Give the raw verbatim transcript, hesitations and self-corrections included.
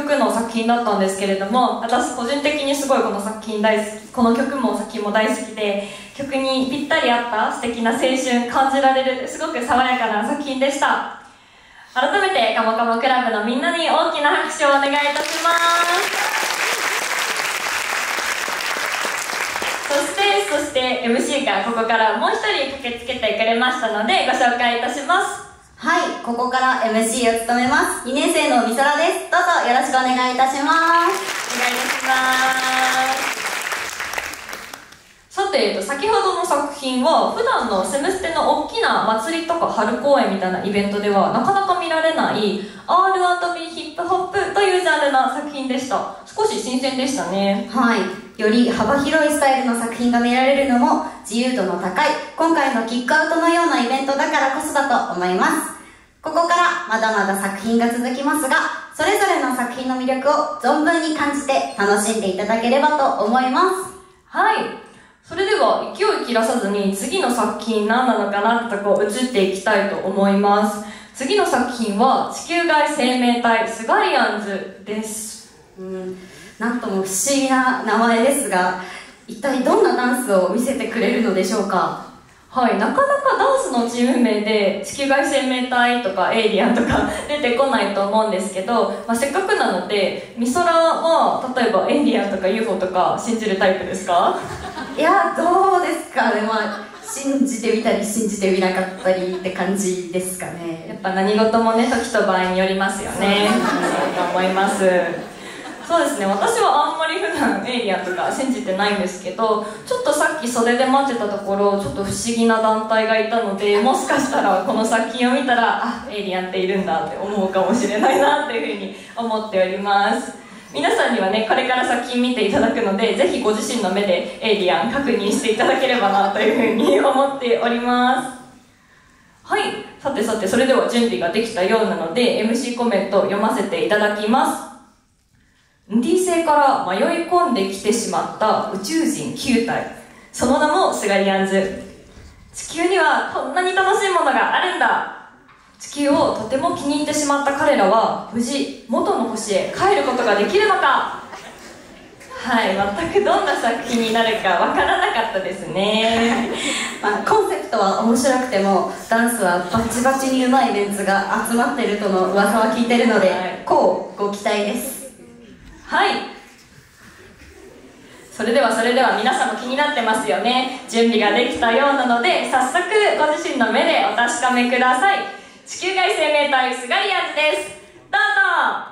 曲の作品だったんですけれども、私個人的にすごいこの作品大好き、この曲も作品も大好きで、曲にぴったり合った素敵な青春感じられるすごく爽やかな作品でした。改めてカモカモクラブのみんなに大きな拍手をお願いいたします。そしてそして エムシー がここからもう一人駆けつけてくれましたのでご紹介いたします。 はい、ここから エムシー を務めますにねん生のみそらです。どうぞよろしくお願いいたします。 お願いいたします。さて、えっと、先ほどの作品は普段のセムステの大きな祭りとか春公演みたいなイベントではなかなか見られない アールアンドビー ヒップホップというジャンルの作品でした。少し新鮮でしたね。 はい、より幅広いスタイルの作品が見られるのも自由度の高い今回のキックアウトのようなイベントだからこそだと思います。ここからまだまだ作品が続きますが、それぞれの作品の魅力を存分に感じて楽しんでいただければと思います。 はい、それでは勢い切らさずに次の作品何なのかなってとこを移っていきたいと思います。次の作品は地球外生命体スガリアンズです。 うん、なんとも不思議な名前ですが、一体どんなダンスを見せてくれるのでしょうか。 はい、なかなかダンスのチーム名で地球外生命体とかエイリアンとか出てこないと思うんですけど、まあ、せっかくなのでみそらは例えばエイリアンとか ユーフォー とか信じるタイプですか？ いや、どうですかね、まあ信じてみたり信じてみなかったりって感じですかね。 やっぱ何事もね、時と場合によりますよね。そうと思います。そうですね、私はあんまり普段エイリアンとか信じてないんですけど、ちょっとさっき袖で待ってたところちょっと不思議な団体がいたので、もしかしたらこの作品を見たらあ、エイリアンっているんだって思うかもしれないなっていうふうに思っております。皆さんにはね、これから作品見ていただくので、ぜひご自身の目でエイリアン確認していただければなというふうに思っております。はい、さてさて、それでは準備ができたようなので エムシー コメントを読ませていただきます。ンディ星から迷い込んできてしまった宇宙人きゅう体、その名もスガリアンズ。地球にはこんなに楽しいものがあるんだ。地球をとても気に入ってしまった彼らは無事元の星へ帰ることができるのか。はい、全くどんな作品になるかわからなかったですね。 まあ、コンセプトは面白くてもダンスはバチバチにうまいメンツが集まっているとの噂は聞いてるので、はい、こうご期待です。 はい、それではそれでは皆さんも気になってますよね。準備ができたようなので早速ご自身の目でお確かめください。地球外生命体スガリアンズです。どうぞ。